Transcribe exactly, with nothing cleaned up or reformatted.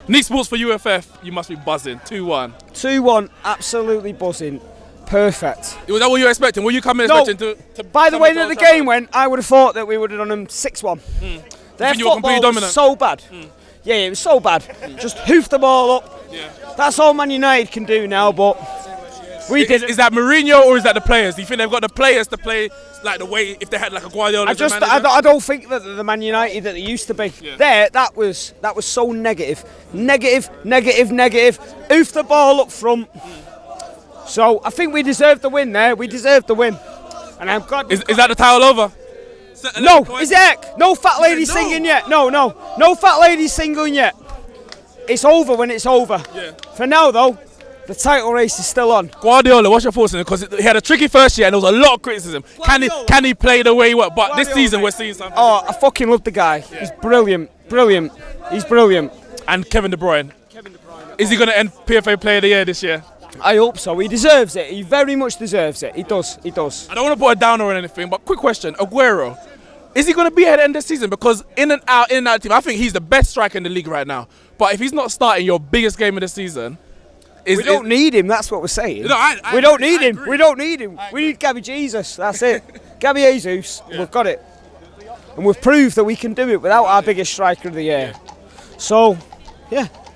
Nick Sports for U F F, you must be buzzing. two one. two one, absolutely buzzing. Perfect. Was that what you were expecting? Were you coming no, expecting to, to by the way that the game went, I would have thought that we would have done them six one. Mm. Their you were completely football dominant? was so bad. Mm. Yeah, it was so bad. Mm. Just hoof the ball up. Yeah. That's all Man United can do now, but we is, did. Is that Mourinho or is that the players? Do you think they've got the players to play like the way if they had like a Guardiola? I just, I, I don't think that the Man United that they used to be. Yeah. There, that was that was so negative, negative, negative, negative. Hoof the ball up front. Mm. So I think we deserved the win there. We deserved the win, and I'm glad. Is, is that the title over? No, is it? No fat lady no. singing yet. No, no, no fat lady singing yet. It's over when it's over. Yeah. For now, though, the title race is still on. Guardiola, what's your thoughts on it? Because he had a tricky first year and there was a lot of criticism. Can he, can he play the way he wants? But Guardiola, this season, we're seeing something. Oh, I fucking love the guy. Yeah. He's brilliant, brilliant. He's brilliant. And Kevin De Bruyne. Kevin De Bruyne. Is he going to end P F A Player of the Year this year? I hope so. He deserves it. He very much deserves it. He does. He does. I don't want to put a downer or anything, but quick question: Aguero, is he going to be here at the end of the season? Because in and out, in and out team, I think he's the best striker in the league right now. But if he's not starting your biggest game of the season, is, we don't is, need him. That's what we're saying. No, I, I we don't need I him. agree. We don't need him. We need Gabby Jesus. That's it. Gabby Jesus. Yeah. We've got it, and we've proved that we can do it without our biggest striker of the year. Yeah. So, yeah.